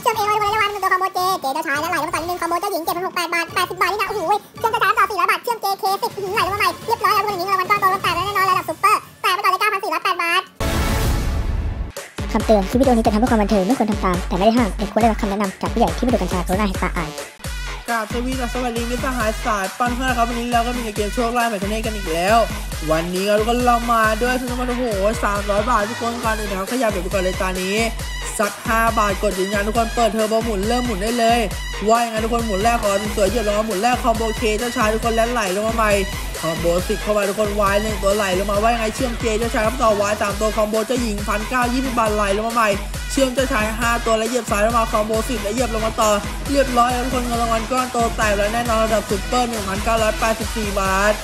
ชื่อมเองเลยวันละวันตัวคอมโบเจเจ้าชายและไหลลงมาต่อนิดนึงคอมโบเจ้าหญิง7,600 บาท80 บาทนี่นะโอ้โหเชื่อมเจ้าชายต่อ400 บาทเชื่อม JK 10ไหลลงมาใหม่เรียบร้อยแล้วทุกคนอย่างนี้รางวัลก้อนโตแตกแล้วแน่นอนระดับซุปเปอร์แตกไปก่อนเลย9,408 บาทคำเตือนคลิปวิดีโอนี้จะทำเพื่อความบันเทิงไม่ควรทำตามแต่ไม่ได้ห้ามเด็กควรได้รับคำแนะนำจากผู้ใหญ่ที่ไม่ดูกัญชาโซน่าเฮตาอายกราบสวัสดีมิตรสหายสายปั้นเพื่อนครับวันนี้เราก็มีเกมโชคลาภแบบนี้กันอีกแล้ววันนี้ทุกคนเรามาด้วยทุนมาโอ้โห300 บาททุกคนกันเลยนะครับขยับแบบทุกคนเลยตอนนี้สัก5 บาทกดยืนยันทุกคนเปิดเทอร์โบหมุนเริ่มหมุนได้เลยว่ายังไงทุกคนหมุนแรกขอสวยๆหยดลงมาหมุนแรกคอมโบเคเจ้าชายทุกคนแล้วไหลลงมาใหม่คอมโบ10เข้าไปทุกคนวาย1ตัวไหลลงมาว่ายังไงเชื่อมเจเจ้าชายครับต่อวาย3ตัวคอมโบเจ้าหญิง1,920 บาทไหลลงมาใหม่เชื่อมเจ้าชาย5ตัวแล้วเหยียบสายลงมาคอมโบ10แล้วเหยียบลงมาต่อเรียบร้อยแล้วทุกคนเงินรางวัลก้อนโตแตกแล้วแน่นอนระดับซุปเปอร์ 1,984 บาท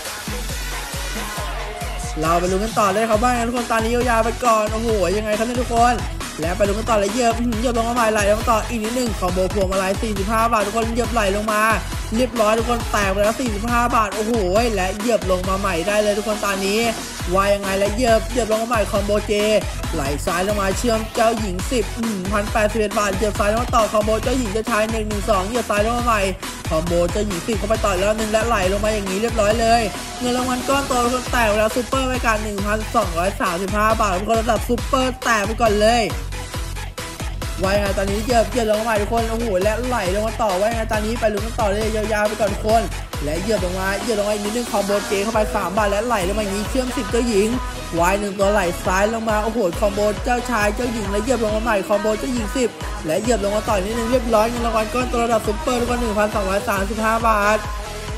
เราไปลุ้นกันต่อเลยครับว่าทุกคนตอนนี้ยาวๆไปก่อนโอ้โหยังไงครับเนี่ยทุกคนแล้วไปลุ้นกันต่อเลยเหยียบลงมาใหม่ไหลลงมาต่ออีกนิดนึงคอมโบพวงมาลัย45 บาททุกคนเหยียบไหลลงมาเรียบร้อยทุกคนแตกไปแล้ว45 บาทโอ้โหและเหยียบลงมาใหม่ได้เลยทุกคนตอนนี้ว่ายังไงและเหยียบลงมาใหม่คอมโบเจไหลซ้ายลงมาเชื่อมเจ้าหญิง10 1,081 บาทเหยียบซ้ายลงมาต่อคอมโบเจ้าหญิงเจ้าชาย112เหยียบซ้ายลงมาใหม่คอมโบเจ้าหญิง10เข้าไปต่อแล้วนึงและไหลลงมาอย่างนี้เรียบร้อยเลยเงินรางวัลก้อนโตทุกคนแตกไปแล้วซุปเปอร์ไปกัน 1,235 บาททุกคนระดับซุปเปอร์แตกไปก่อนเลยว่ายังไงตอนนี้เหยียบลงมาทุกคนโอ้โหและไหลลงมาต่อว่ายังไงตอนนี้ไปลุ้นกันต่อเลยยาวๆไปก่อนทุกคนและเหยียบลงมาอีกนิดนึงคอมโบเจเข้าไป3 บาทและไหลลงมาอย่างนี้เชื่อม10เจ้าหญิงวาย1ตัวไหลซ้ายลงมาโอ้โหคอมโบเจ้าชายเจ้าหญิงและเหยียบลงมาใหม่คอมโบเจ้าหญิง10และเหยียบลงมาต่อนิดนึงเรียบร้อยเงินรางวัลก้อนตัวระดับซุปเปอร์ทุกคน 1,235 บาท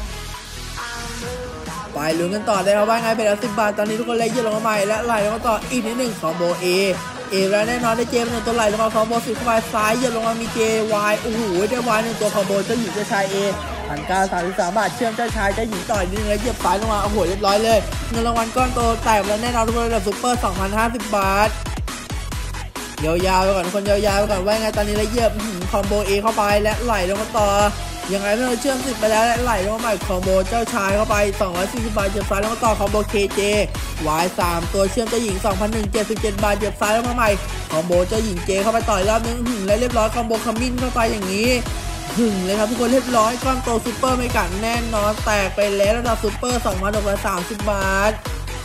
ไปลุ้นกันต่อได้ครับว่าไงเป็น10 บาทตอนนี้ทุกคนเลยเหยียบลงมาใหม่และไหลลงมาต่ออีกนิดนึงคอมโบเอแล้วแน่นอนได้เจ1ตัวไหลลงมาคอมโบ10เข้าไปซ้ายเหยียบลงมามีเจวายโอ้โหได้วาย1ตัวคอมโบเจ้าหญิงเจ้าชาย1,933 บาทเชื่อมเจ้าชายเจ้าหญิงต่ออีกนิดนึงแล้วเหยียบซ้ายลงมาโอ้โหเรียบร้อยเลยเงินรางวัลก้อนโตแตกแล้วแน่นอนทุกคนระดับซุปเปอร์ 2,050 บาทยาวๆไปก่อนคนยาวๆไปก่อนว่าไงตอนนี้แล้วเหยียบคอมโบเอเข้าไปและไหลลงมาต่อยังไงเราเชื่อม10ไปแล้วและไหลลงมาใหม่คอมโบเจ้าชายเข้าไป240 บาทเหยียบซ้ายลงมาต่อคอมโบเคเจวาย3ตัวเชื่อมเจ้าหญิง 2,177 บาทเหยียบซ้ายลงมาใหม่คอมโบเจ้าหญิงเจเข้าไปต่อยรอบนึงและเรียบร้อยคอมโบขมิ้นเข้าไปอย่างนี้เลยครับทุกคนเรียบร้อยก้อนโตซุปเปอร์ไม่กัดแน่นอนแตกไปแล้วระดับซุปเปอร์ 2,630 บาท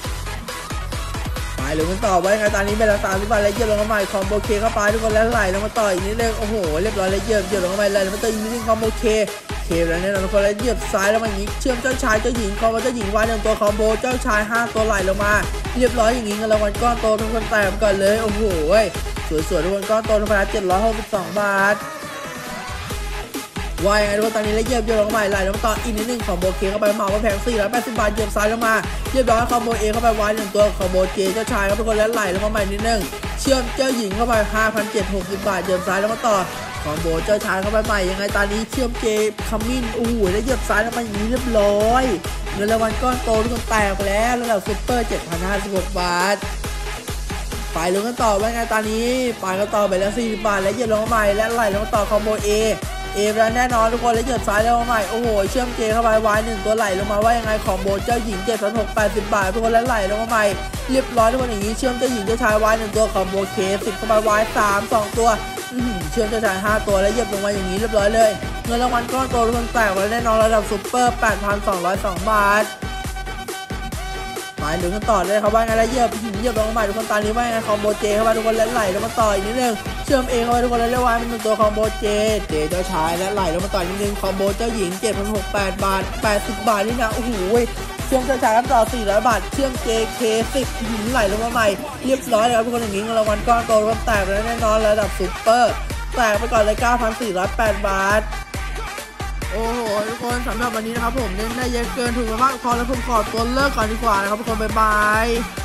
หรือมันต่อไว้ไงตอนนี้เป็นละ30 บาทแล้วเหยียบลงมาใหม่คอมโบเคเข้าไปทุกคนแล้วไหลลงมาต่ออีกนิดนึงโอ้โหเรียบร้อยแล้วเหยียบลงมาใหม่เลยแล้วมันต่ออีกนิดนึงคอมโบเคแล้วเนี่ยทุกคนแล้วเหยียบซ้ายแล้วมาอย่างนี้เชื่อมเจ้าชายเจ้าหญิงคอมโบเจ้าหญิงวาย1ตัวคอมโบเจ้าชาย5ตัวไหลลงมาเรียบร้อยอย่างนี้เงินรางวัลก้อนโตทุกคนแตกก่อนเลยโอ้โหสวยๆทุกคนก้อนโตทุกคน762 บาทว่ายังไงทุกคนตอนนี้แล้วเหยียบลงมาใหม่ไหลลงมาต่ออีกนิดนึงคอมโบเคเข้าไปเหมาแพง480 บาทเหยียบซ้ายลงมาเรียบร้อยคอมโบเอเข้าไปวาย1ตัวคอมโบเจเจ้าชายครับทุกคนแล้วไหลลงมาใหม่นิดนึงเชื่อมเจ้าหญิงเข้าไป 5,760 บาทเหยียบซ้ายลงมาต่อคอมโบเจ้าชายเข้าไปใหม่ยังไงตอนนี้เชื่อมเจขมิ้นโอ้โหแล้วเหยียบซ้ายลงมาอย่างนี้เรียบร้อยเงินรางวัลก้อนโตทุกคนแตกไปแล้วระดับซุปเปอร์ 7,056 บาทไปลุ้นกันต่อว่าไงตอนนี้ไปกันต่อไปแล้ว40 บาทแล้วเหยียบลงมาใหม่และไหลลงมาต่อคอมโบเอแล้วแน่นอนทุกคนแล้วเหยียบซ้ายแล้วมาใหม่โอ้โหเชื่อมเจเข้าไปวาย1ตัวไหลลงมาว่ายังไงคอมโบเจ้าหญิง7,680 บาททุกคนแล้วไหลลงมาใหม่เรียบร้อยทุกคนอย่างนี้เชื่อมเจ้าหญิงเจ้าชายวาย1ตัวคอมโบเค10เข้าไปวาย2ตัวเชื่อมเจ้าชาย5ตัวแล้วเหยียบลงมาอย่างนี้เรียบร้อยเลยเงินรางวัลก้อนโตทุกคนแตกแล้วแน่นอนระดับซุปเปอร์ 8,202 บาทไปลุ้นกันต่อเลยครับว่าไงแล้วเหยียบลงมาใหม่ทุกคนตอนนี้ว่าไงคอมโบเจเข้าไปทุกคนแล้วไหลลงมาต่ออีกนิดนึงเชื่อมเองเข้าไปทุกคนแล้วเรียกว่าเป็นตัวคอมโบเจเจ้าชายและไหลลงมาต่อนิดนึงคอมโบเจ้าหญิง7,608 บาท80 บาทนี่นะโอ้โหเชื่อมเจ้าชายต่อ400 บาทเชื่อม JK 10ไหลลงมาใหม่เรียบร้อยแล้วทุกคนอย่างนี้เงินรางวัลก้อนโตทุกคนแตกแล้วแน่นอนระดับซุปเปอร์แตกไปก่อนเลย 9,408 บาทโอ้โหทุกคนสำหรับวันนี้นะครับผมเล่นได้เยอะเกินถูกมากพอแล้วผมขอตัวเลิกก่อนดีกว่านะครับทุกคนบ๊ายบาย